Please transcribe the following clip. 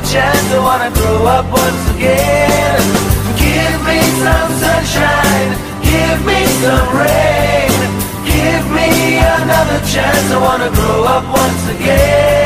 chance, I wanna grow up once again. Give me some sunshine, give me some rain, give me another chance, I wanna grow up once again.